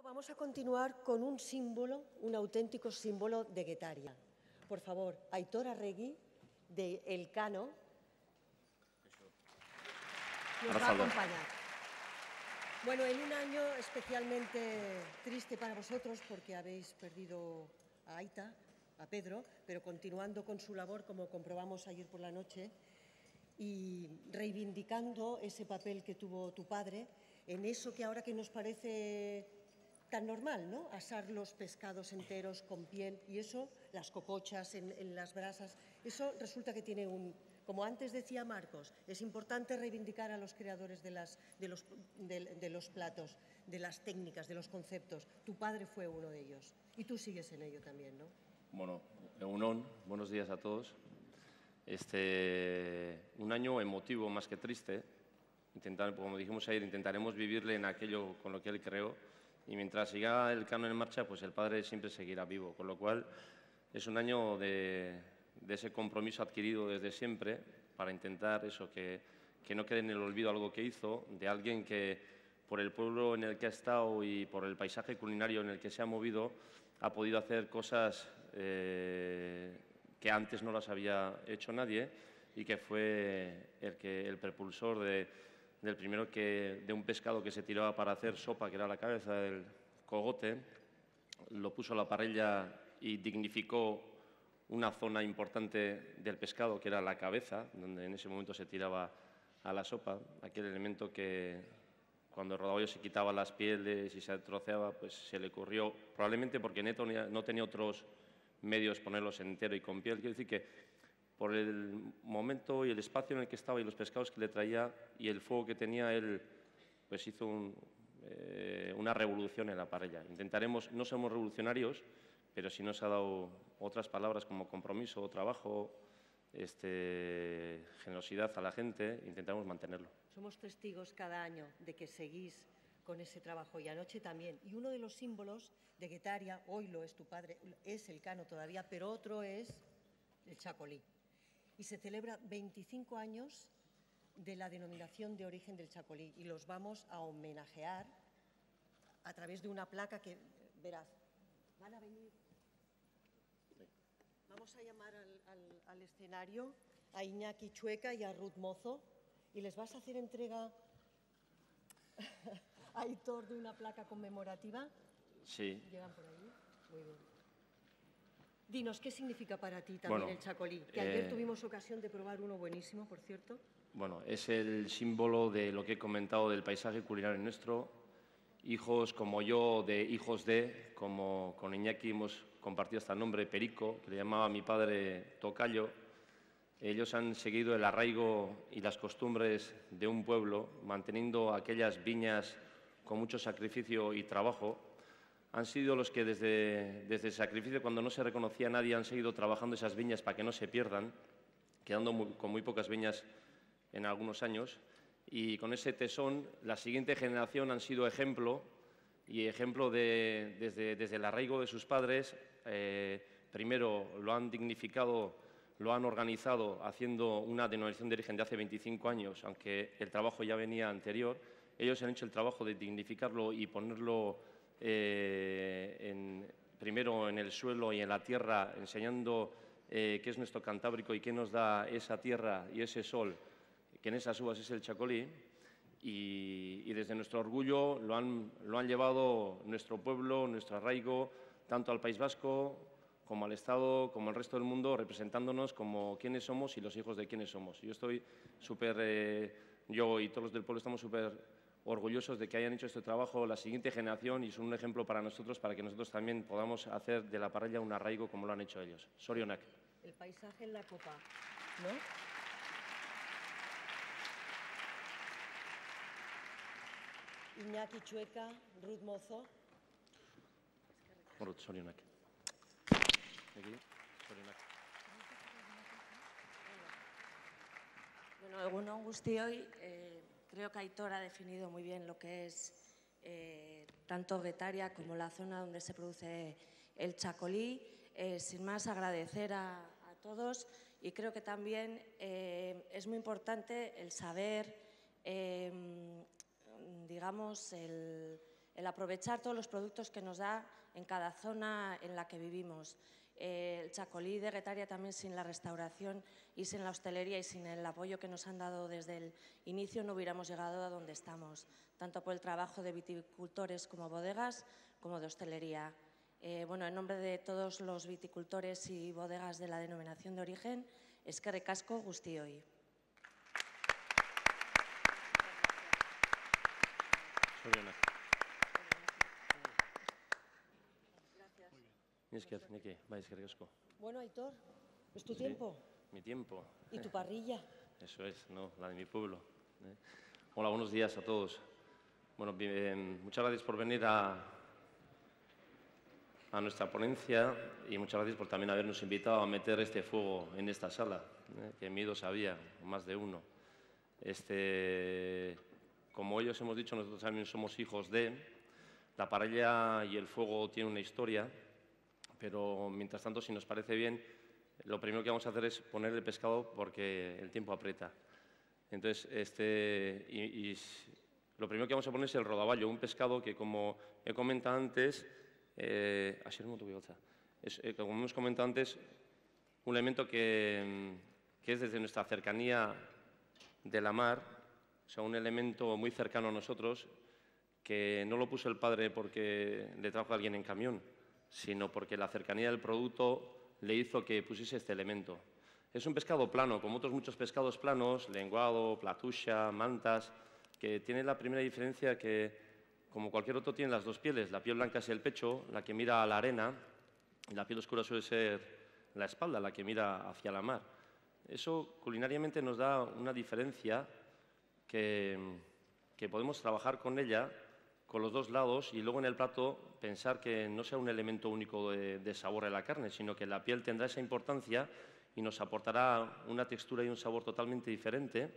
Vamos a continuar con un símbolo, un auténtico símbolo de Guetaria. Por favor, Aitor Arregui, de Elcano, nos va a acompañar. Bueno, en un año especialmente triste para vosotros porque habéis perdido a Aita, a Pedro, pero continuando con su labor, como comprobamos ayer por la noche, y reivindicando ese papel que tuvo tu padre en eso que ahora que nos parece tan normal, ¿no? Asar los pescados enteros con piel y eso, las cocochas en las brasas, eso resulta que tiene un... Como antes decía Marcos, es importante reivindicar a los creadores de los platos, de las técnicas, de los conceptos. Tu padre fue uno de ellos y tú sigues en ello también, ¿no? Bueno, Egunon, buenos días a todos. Un año emotivo más que triste. Como dijimos ayer, intentaremos vivirle en aquello con lo que él creó y mientras siga Elcano en marcha, pues el padre siempre seguirá vivo. Con lo cual, es un año de ese compromiso adquirido desde siempre para intentar eso, que no quede en el olvido algo que hizo, de alguien que por el pueblo en el que ha estado y por el paisaje culinario en el que se ha movido, ha podido hacer cosas que antes no las había hecho nadie y que fue el propulsor del primero de un pescado que se tiraba para hacer sopa, que era la cabeza del cogote, lo puso a la parrilla y dignificó una zona importante del pescado, que era la cabeza, donde en ese momento se tiraba a la sopa, aquel elemento que cuando Rodaballo se quitaba las pieles y se troceaba, pues se le ocurrió, probablemente porque Neto no tenía otros medios ponerlos entero y con piel. Quiero decir que por el momento y el espacio en el que estaba y los pescados que le traía y el fuego que tenía, él pues hizo una revolución en la parrilla. Intentaremos, no somos revolucionarios, pero sí nos ha dado otras palabras como compromiso, trabajo, generosidad a la gente, intentamos mantenerlo. Somos testigos cada año de que seguís con ese trabajo y anoche también. Y uno de los símbolos de Guetaria, hoy lo es tu padre, es Elcano todavía, pero otro es el chacolí. Y se celebra 25 años de la denominación de origen del chacolí y los vamos a homenajear a través de una placa que, verás, van a venir. Vamos a llamar al escenario a Iñaki Chueca y a Ruth Mozo y les vas a hacer entrega a Aitor de una placa conmemorativa. Sí. ¿Llegan por ahí? Muy bien. Dinos, ¿qué significa para ti también el chacolí? Que ayer tuvimos ocasión de probar uno buenísimo, por cierto. Bueno, es el símbolo de lo que he comentado del paisaje culinario nuestro. Hijos como yo, de hijos de, como con Iñaki hemos compartido hasta el nombre Perico, que le llamaba mi padre Tocayo. Ellos han seguido el arraigo y las costumbres de un pueblo, manteniendo aquellas viñas con mucho sacrificio y trabajo. Han sido los que desde el sacrificio, cuando no se reconocía a nadie, han seguido trabajando esas viñas para que no se pierdan, quedando con muy pocas viñas en algunos años. Y con ese tesón, la siguiente generación han sido ejemplo, y ejemplo desde el arraigo de sus padres. Primero lo han dignificado, lo han organizado haciendo una denominación de origen de hace 25 años, aunque el trabajo ya venía anterior. Ellos han hecho el trabajo de dignificarlo y ponerlo primero en el suelo y en la tierra, enseñando qué es nuestro Cantábrico y qué nos da esa tierra y ese sol, que en esas uvas es el chacolí, y desde nuestro orgullo lo han llevado nuestro pueblo, nuestro arraigo, tanto al País Vasco como al Estado, como al resto del mundo, representándonos como quiénes somos y los hijos de quiénes somos. Yo estoy yo y todos los del pueblo estamos súper orgullosos de que hayan hecho este trabajo la siguiente generación y son un ejemplo para nosotros, para que nosotros también podamos hacer de la parrilla un arraigo como lo han hecho ellos. Sorionak. El paisaje en la copa, ¿no? Iñaki Chueca, Ruth Mozo. Sorionak. Bueno, egunon guztioi, creo que Aitor ha definido muy bien lo que es tanto Guetaria como la zona donde se produce el chacolí. Sin más, agradecer a todos y creo que también es muy importante el saber, digamos, el el aprovechar todos los productos que nos da en cada zona en la que vivimos. El chacolí de Guetaria también, sin la restauración y sin la hostelería y sin el apoyo que nos han dado desde el inicio, no hubiéramos llegado a donde estamos, tanto por el trabajo de viticultores como bodegas, como de hostelería. Bueno, en nombre de todos los viticultores y bodegas de la denominación de origen, eskerrik asko guztioi. Bueno, Aitor, ¿es tu tiempo? Mi tiempo. ¿Y tu parrilla? Eso es, ¿no? La de mi pueblo. Hola, buenos días a todos. Bueno, muchas gracias por venir a nuestra ponencia y muchas gracias por también habernos invitado a meter este fuego en esta sala, que miedos había, más de uno. Como ellos hemos dicho, nosotros también somos hijos de. La parrilla y el fuego tienen una historia, pero mientras tanto, si nos parece bien, lo primero que vamos a hacer es poner el pescado porque el tiempo aprieta. Entonces, lo primero que vamos a poner es el rodaballo, un pescado que, como he comentado antes, como hemos comentado antes, un elemento que es desde nuestra cercanía de la mar, o sea, un elemento muy cercano a nosotros, que no lo puso el padre porque le trajo a alguien en camión, sino porque la cercanía del producto le hizo que pusiese este elemento. Es un pescado plano, como otros muchos pescados planos, lenguado, platusha, mantas, que tiene la primera diferencia que, como cualquier otro, tiene las dos pieles. La piel blanca es el pecho, la que mira a la arena, y la piel oscura suele ser la espalda, la que mira hacia la mar. Eso culinariamente nos da una diferencia que podemos trabajar con ella, con los dos lados, y luego en el plato pensar que no sea un elemento único de sabor en la carne, sino que la piel tendrá esa importancia y nos aportará una textura y un sabor totalmente diferente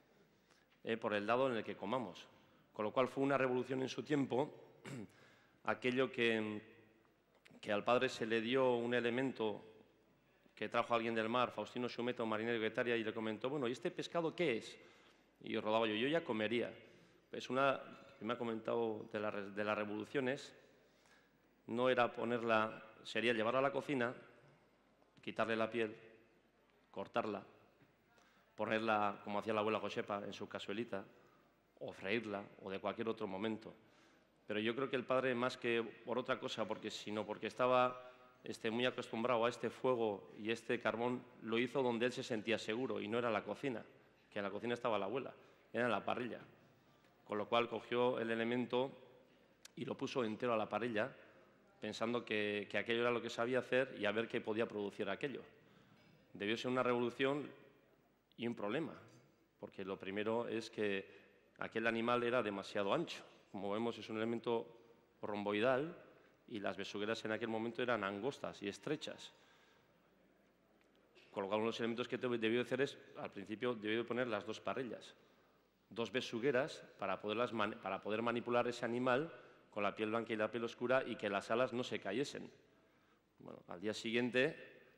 por el lado en el que comamos. Con lo cual fue una revolución en su tiempo aquello que al padre se le dio un elemento que trajo alguien del mar, Faustino Xumeto, marinero de Guetaria, y le comentó, bueno, ¿y este pescado qué es? Y rodaba yo ya comería. Es una, que me ha comentado de las revoluciones, no era ponerla, sería llevarla a la cocina, quitarle la piel, cortarla, ponerla, como hacía la abuela Josepa, en su cazuelita, o freírla, o de cualquier otro momento. Pero yo creo que el padre, más que por otra cosa, sino porque estaba muy acostumbrado a este fuego y este carbón, lo hizo donde él se sentía seguro, y no era la cocina, que en la cocina estaba la abuela, era en la parrilla. Con lo cual cogió el elemento y lo puso entero a la parrilla, pensando que aquello era lo que sabía hacer y a ver qué podía producir aquello. Debió ser una revolución y un problema, porque lo primero es que aquel animal era demasiado ancho. Como vemos, es un elemento romboidal y las besugueras en aquel momento eran angostas y estrechas. Con lo cual, uno de los elementos que debió hacer es, al principio, debió poner las dos parrillas, dos besugueras para poder manipular ese animal con la piel blanca y la piel oscura y que las alas no se cayesen. Bueno, al día siguiente,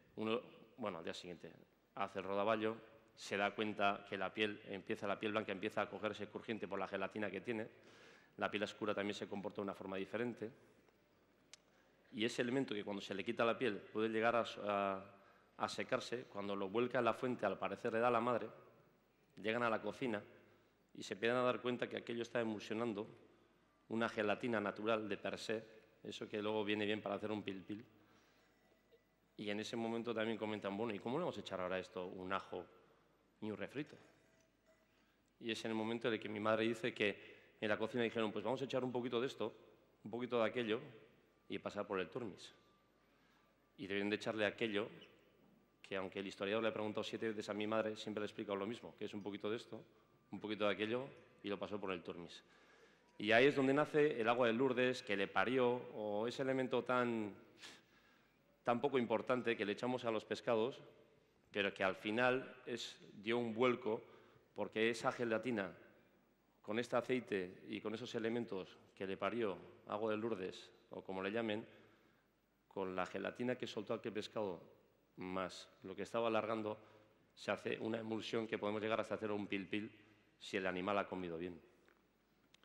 hace el rodaballo, se da cuenta que la piel blanca empieza a cogerse crujiente por la gelatina que tiene, la piel oscura también se comporta de una forma diferente, y ese elemento que cuando se le quita la piel puede llegar a secarse, cuando lo vuelca en la fuente, al parecer le da a la madre, llegan a la cocina y se empiezan a dar cuenta que aquello está emulsionando una gelatina natural de per se, eso que luego viene bien para hacer un pil-pil. Y en ese momento también comentan, bueno, ¿y cómo le vamos a echar ahora esto un ajo y un refrito? Y es en el momento en el que mi madre dice que en la cocina dijeron, pues vamos a echar un poquito de esto, un poquito de aquello y pasar por el turmis. Y deben de echarle aquello que, aunque el historiador le ha preguntado 7 veces a mi madre, siempre le he explicado lo mismo, que es un poquito de esto, un poquito de aquello y lo pasó por el turmis. Y ahí es donde nace el agua de Lourdes, que le parió, o ese elemento tan poco importante que le echamos a los pescados, pero que al final dio un vuelco, porque esa gelatina, con este aceite y con esos elementos que le parió agua de Lourdes, o como le llamen, con la gelatina que soltó aquel pescado, más lo que estaba alargando, se hace una emulsión que podemos llegar hasta hacer un pil-pil si el animal ha comido bien.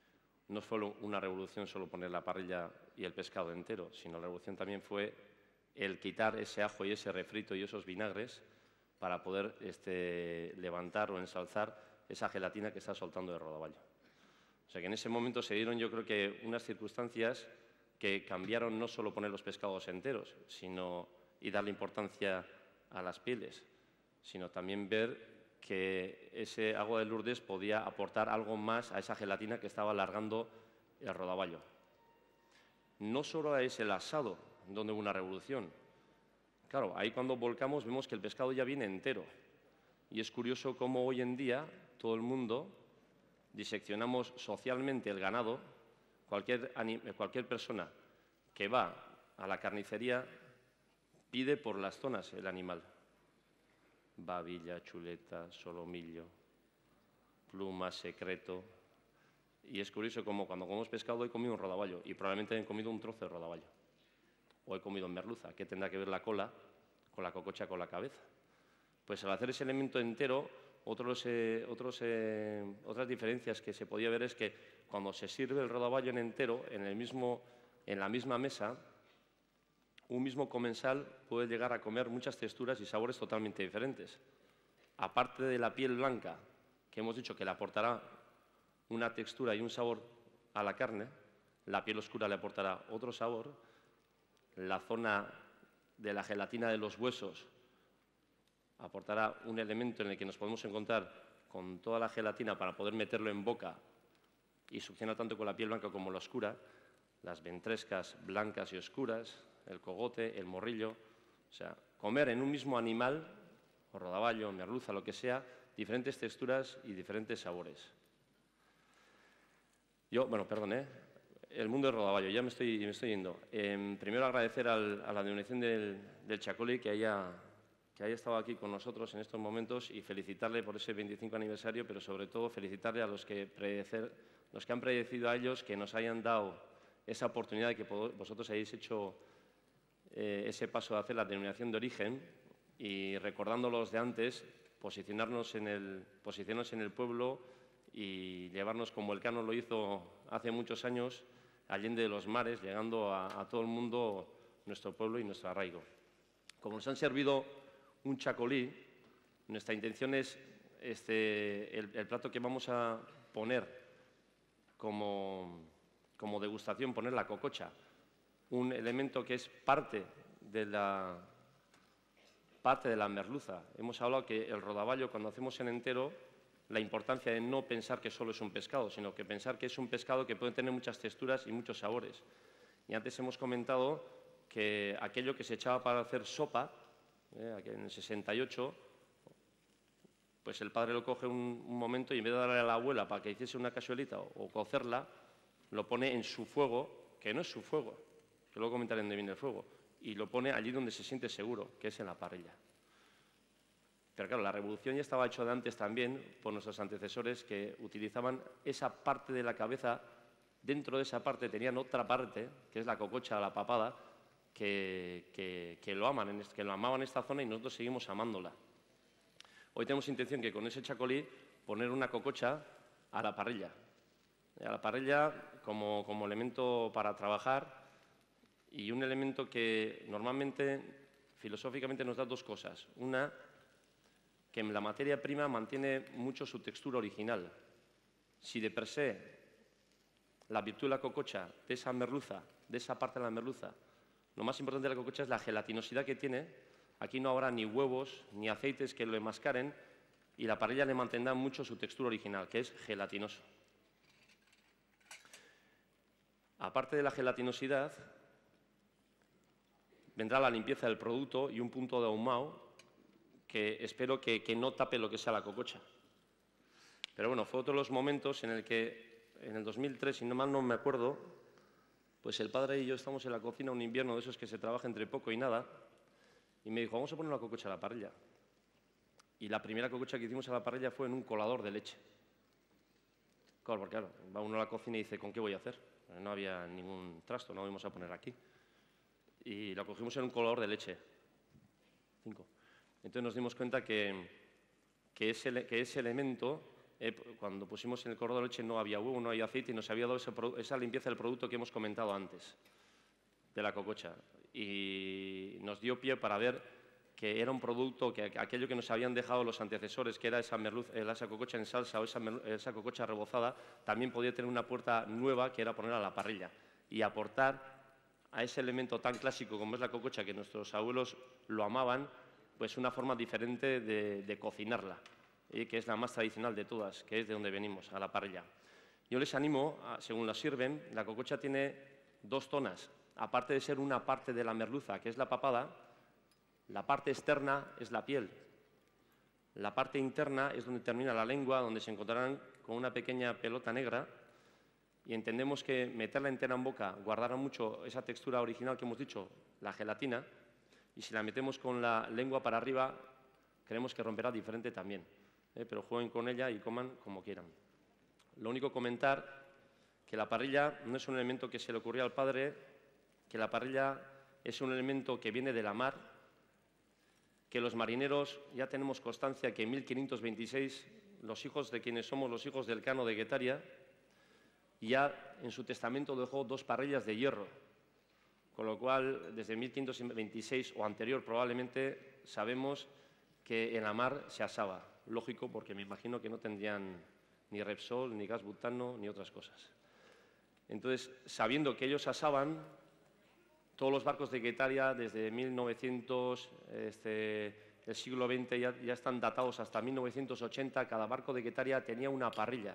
no fue una revolución solo poner la parrilla y el pescado entero, sino la revolución también fue el quitar ese ajo y ese refrito y esos vinagres para poder levantar o ensalzar esa gelatina que está soltando de rodaballo. O sea que en ese momento se dieron, yo creo que, unas circunstancias que cambiaron no solo poner los pescados enteros y darle importancia a las pieles, sino también ver que ese agua de Lourdes podía aportar algo más a esa gelatina que estaba alargando el rodaballo. No solo es el asado donde hubo una revolución. Claro, ahí cuando volcamos vemos que el pescado ya viene entero. Y es curioso cómo hoy en día todo el mundo diseccionamos socialmente el ganado. Cualquier persona que va a la carnicería pide por las zonas el animal. Babilla, chuleta, solomillo, pluma, secreto. Y es curioso como cuando comemos pescado he comido un rodaballo y probablemente he comido un trozo de rodaballo. O he comido merluza. ¿Qué tendrá que ver la cola con la cococha con la cabeza? Pues al hacer ese elemento entero, otras diferencias que se podía ver es que cuando se sirve el rodaballo en entero, en la misma mesa, un mismo comensal puede llegar a comer muchas texturas y sabores totalmente diferentes. Aparte de la piel blanca, que hemos dicho que le aportará una textura y un sabor a la carne, la piel oscura le aportará otro sabor, la zona de la gelatina de los huesos aportará un elemento en el que nos podemos encontrar con toda la gelatina para poder meterlo en boca y succiona tanto con la piel blanca como la oscura, las ventrescas blancas y oscuras, el cogote, el morrillo. O sea, comer en un mismo animal, o rodaballo, merluza, lo que sea, diferentes texturas y diferentes sabores. El mundo del rodaballo, ya me estoy yendo. Primero agradecer a la denominación del Txakoli que haya estado aquí con nosotros en estos momentos y felicitarle por ese 25 aniversario, pero sobre todo felicitarle a los que han predecido a ellos, que nos hayan dado esa oportunidad de que vosotros hayáis hecho ese paso de hacer la denominación de origen y, recordando los de antes, posicionarnos en el pueblo y llevarnos, como Elcano lo hizo hace muchos años, allende de los mares, llegando a todo el mundo nuestro pueblo y nuestro arraigo. Como nos han servido un txakolí, nuestra intención es el plato que vamos a poner como degustación, poner la cococha, un elemento que es parte de la merluza. Hemos hablado que el rodaballo, cuando hacemos en entero, la importancia de no pensar que solo es un pescado, sino que pensar que es un pescado que puede tener muchas texturas y muchos sabores. Y antes hemos comentado que aquello que se echaba para hacer sopa, en el 68, pues el padre lo coge un momento y en vez de darle a la abuela para que hiciese una cazuelita o cocerla, lo pone en su fuego, que no es su fuego, que luego comentaré dónde viene el fuego, y lo pone allí donde se siente seguro, que es en la parrilla. Pero claro, la revolución ya estaba hecha de antes también por nuestros antecesores, que utilizaban esa parte de la cabeza. Dentro de esa parte tenían otra parte, que es la cococha, la papada, que lo amaban en esta zona y nosotros seguimos amándola. Hoy tenemos intención que con ese txakolí poner una cococha a la parrilla. A la parrilla como elemento para trabajar y un elemento que normalmente, filosóficamente, nos da dos cosas. Una, que la materia prima mantiene mucho su textura original. Si de per se la virtud de la cococha, de esa merluza, de esa parte de la merluza, lo más importante de la cococha es la gelatinosidad que tiene. Aquí no habrá ni huevos ni aceites que lo enmascaren y la parrilla le mantendrá mucho su textura original, que es gelatinoso. Aparte de la gelatinosidad, vendrá la limpieza del producto y un punto de ahumado que espero que no tape lo que sea la cococha. Pero bueno, fue otro de los momentos en el que, en el 2003, si no mal no me acuerdo, pues el padre y yo estamos en la cocina un invierno de esos que se trabaja entre poco y nada, y me dijo, vamos a poner una cococha a la parrilla. Y la primera cococha que hicimos a la parrilla fue en un colador de leche. Claro, porque claro, va uno a la cocina y dice, ¿con qué voy a hacer? No había ningún trasto, no lo íbamos a poner aquí. Y la cogimos en un colador de leche. 5. Entonces nos dimos cuenta que ese elemento Cuando pusimos en el cordero de leche no había huevo, no había aceite y nos había dado esa limpieza del producto que hemos comentado antes, de la cococha. Y nos dio pie para ver que era un producto, que aquello que nos habían dejado los antecesores, que era esa cococha en salsa o esa cococha rebozada, también podía tener una puerta nueva, que era poner a la parrilla y aportar a ese elemento tan clásico como es la cococha, que nuestros abuelos lo amaban, pues una forma diferente de cocinarla, que es la más tradicional de todas, que es de donde venimos, a la parrilla. Yo les animo, según la sirven, la cococha tiene 2 zonas. Aparte de ser una parte de la merluza, que es la papada, la parte externa es la piel. La parte interna es donde termina la lengua, donde se encontrarán con una pequeña pelota negra, y entendemos que meterla entera en boca guardará mucho esa textura original que hemos dicho, la gelatina, y si la metemos con la lengua para arriba, creemos que romperá diferente también. Pero jueguen con ella y coman como quieran. Lo único comentar que la parrilla no es un elemento que se le ocurrió al padre, que la parrilla es un elemento que viene de la mar, que los marineros ya tenemos constancia que en 1526 los hijos de quienes somos los hijos del Cano de Guetaria ya en su testamento dejó 2 parrillas de hierro, con lo cual desde 1526 o anterior probablemente sabemos que en la mar se asaba. Lógico, porque me imagino que no tendrían ni Repsol, ni gas butano, ni otras cosas. Entonces, sabiendo que ellos asaban, todos los barcos de Guetaria, desde 1900, el siglo XX, ya están datados hasta 1980. Cada barco de Guetaria tenía una parrilla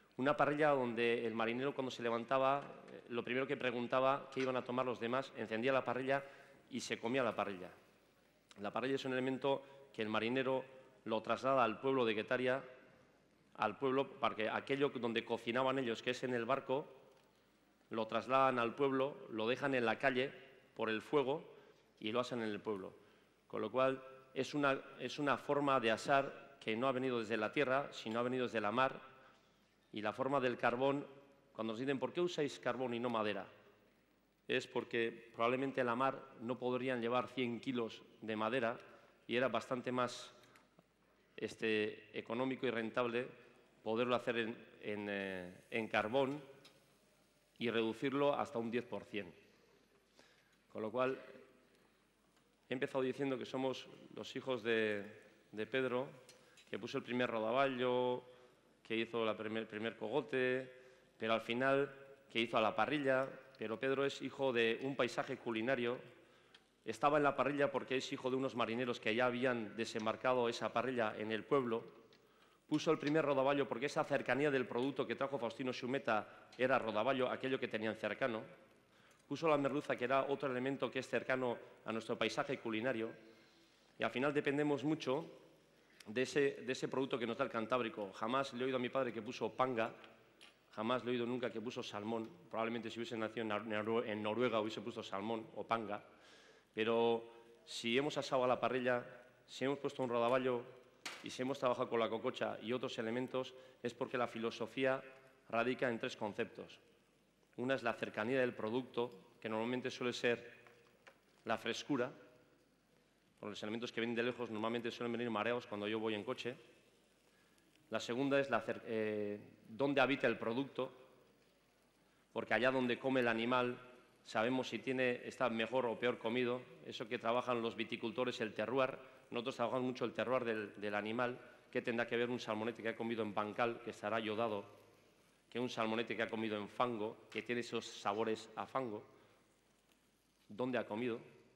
donde el marinero, cuando se levantaba, lo primero que preguntaba qué iban a tomar los demás, encendía la parrilla y se comía la parrilla. La parrilla es un elemento que el marinero lo traslada al pueblo de Guetaria, al pueblo, porque aquello donde cocinaban ellos, que es en el barco, lo trasladan al pueblo, lo dejan en la calle por el fuego y lo asan en el pueblo. Con lo cual, es una forma de asar que no ha venido desde la tierra, sino ha venido desde la mar. Y la forma del carbón, cuando nos dicen ¿por qué usáis carbón y no madera? Es porque probablemente en la mar no podrían llevar 100 kilos de madera y era bastante más económico y rentable poderlo hacer en carbón y reducirlo hasta un 10%. Con lo cual, he empezado diciendo que somos los hijos de Pedro, que puso el primer rodaballo, que hizo el primer cogote, pero al final que hizo a la parrilla. Pero Pedro es hijo de un paisaje culinario. Estaba en la parrilla porque es hijo de unos marineros que ya habían desembarcado esa parrilla en el pueblo. Puso el primer rodaballo porque esa cercanía del producto que trajo Faustino Xumeta era rodaballo, aquello que tenían cercano. Puso la merluza, que era otro elemento que es cercano a nuestro paisaje culinario. Y al final dependemos mucho de ese producto que nos da el Cantábrico. Jamás le he oído a mi padre que puso panga, jamás le he oído nunca que puso salmón. Probablemente si hubiese nacido en Noruega hubiese puesto salmón o panga. Pero si hemos asado a la parrilla, si hemos puesto un rodaballo y si hemos trabajado con la cococha y otros elementos, es porque la filosofía radica en 3 conceptos. Una es la cercanía del producto, que normalmente suele ser la frescura. Por los elementos que vienen de lejos normalmente suelen venir mareados cuando yo voy en coche. La segunda es dónde habita el producto, porque allá donde come el animal sabemos si está mejor o peor comido. Eso que trabajan los viticultores, el terroir. Nosotros trabajamos mucho el terroir del animal. ¿Qué tendrá que ver un salmonete que ha comido en bancal, que estará yodado, que un salmonete que ha comido en fango, que tiene esos sabores a fango? ¿Dónde ha comido?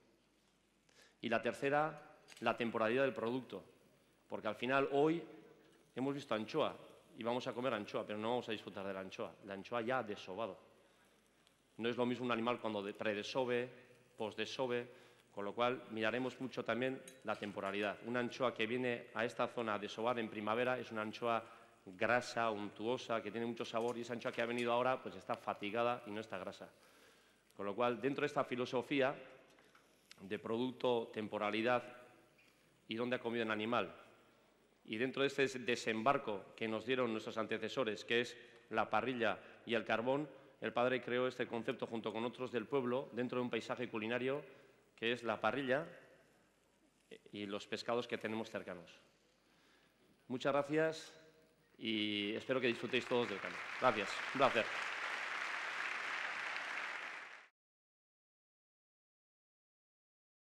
Y la tercera, la temporalidad del producto, porque al final hoy hemos visto anchoa y vamos a comer anchoa, pero no vamos a disfrutar de la anchoa ya desobado. No es lo mismo un animal cuando predesove, postdesove, con lo cual miraremos mucho también la temporalidad. Una anchoa que viene a esta zona a desovar en primavera es una anchoa grasa, untuosa, que tiene mucho sabor, y esa anchoa que ha venido ahora pues está fatigada y no está grasa. Con lo cual, dentro de esta filosofía de producto, temporalidad y dónde ha comido el animal, y dentro de este desembarco que nos dieron nuestros antecesores, que es la parrilla y el carbón, el padre creó este concepto junto con otros del pueblo dentro de un paisaje culinario que es la parrilla y los pescados que tenemos cercanos. Muchas gracias y espero que disfrutéis todos del camino. Gracias, un placer.